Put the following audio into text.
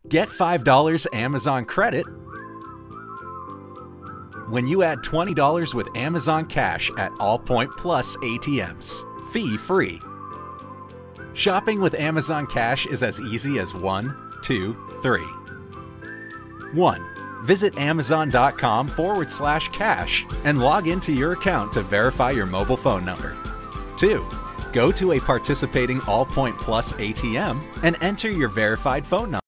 Get $5 Amazon credit when you add $20 with Amazon Cash at Allpoint Plus ATMs, fee-free. Shopping with Amazon Cash is as easy as 1, 2, 3. 1. Visit amazon.com/cash and log into your account to verify your mobile phone number. 2. Go to a participating Allpoint Plus ATM and enter your verified phone number.